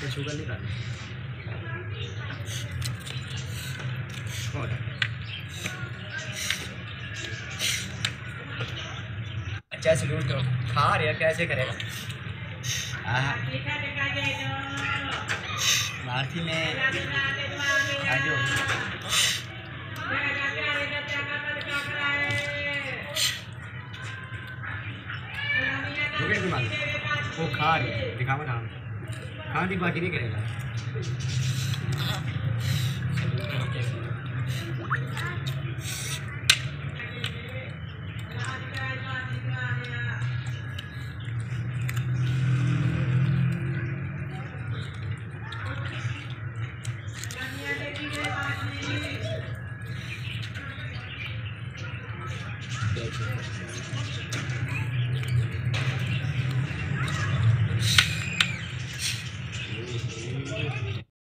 Sugar नहीं डालना। अच्छा सलूट करो, खा रहे कैसे करेगा। भारती में वो खा रहे दिखावा खान की बाकी नहीं करेगा।